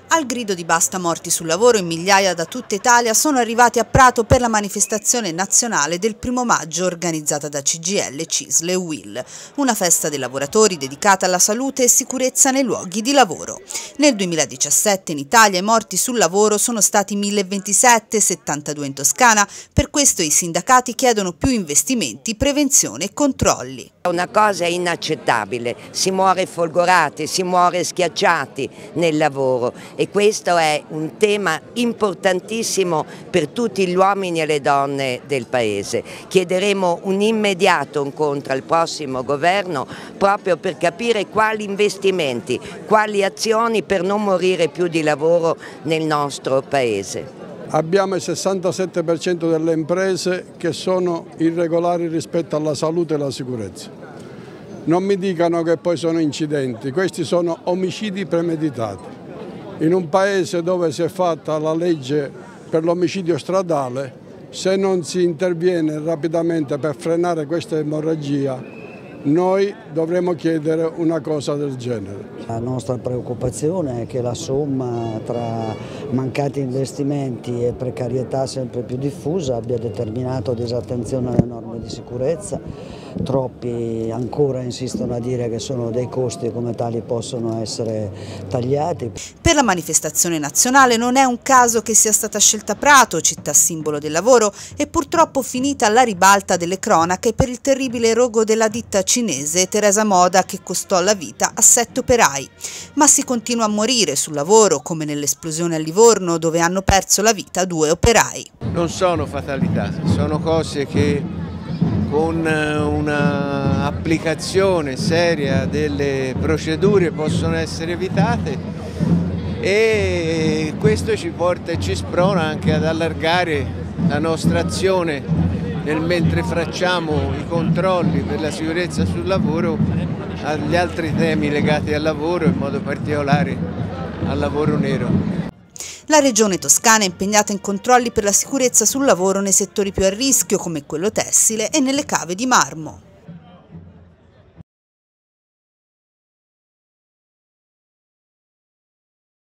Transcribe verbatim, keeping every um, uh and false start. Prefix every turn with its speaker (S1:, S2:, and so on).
S1: Al grido di basta morti sul lavoro, in migliaia da tutta Italia sono arrivati a Prato per la manifestazione nazionale del primo maggio organizzata da C G I L, C I S L e U I L, una festa dei lavoratori dedicata alla salute e sicurezza nei luoghi di lavoro. Nel duemiladiciassette in Italia i morti sul lavoro sono stati mille ventisette, settantadue in Toscana, per questo i sindacati chiedono più investimenti, prevenzione e controlli.
S2: Una cosa inaccettabile, si muore folgorati, si muore schiacciati nel lavoro e questo è un tema importantissimo per tutti gli uomini e le donne del Paese. Chiederemo un immediato incontro al prossimo governo proprio per capire quali investimenti, quali azioni per non morire più di lavoro nel nostro Paese.
S3: Abbiamo il sessantasette per cento delle imprese che sono irregolari rispetto alla salute e alla sicurezza. Non mi dicano che poi sono incidenti, questi sono omicidi premeditati. In un paese dove si è fatta la legge per l'omicidio stradale, se non si interviene rapidamente per frenare questa emorragia, noi dovremo chiedere una cosa del genere.
S4: La nostra preoccupazione è che la somma tra mancati investimenti e precarietà sempre più diffusa abbia determinato disattenzione alle norme di sicurezza. Troppi ancora insistono a dire che sono dei costi e come tali possono essere tagliati.
S1: Per la manifestazione nazionale non è un caso che sia stata scelta Prato, città simbolo del lavoro, e purtroppo finita alla ribalta delle cronache per il terribile rogo della ditta cinese Teresa Moda che costò la vita a sette operai. Ma si continua a morire sul lavoro, come nell'esplosione a Livorno, dove hanno perso la vita due operai.
S5: Non sono fatalità, sono cose che con una applicazione seria delle procedure possono essere evitate e questo ci porta e ci sprona anche ad allargare la nostra azione nel mentre facciamo i controlli per la sicurezza sul lavoro agli altri temi legati al lavoro, in modo particolare al lavoro nero.
S1: La Regione Toscana è impegnata in controlli per la sicurezza sul lavoro nei settori più a rischio, come quello tessile e nelle cave di marmo.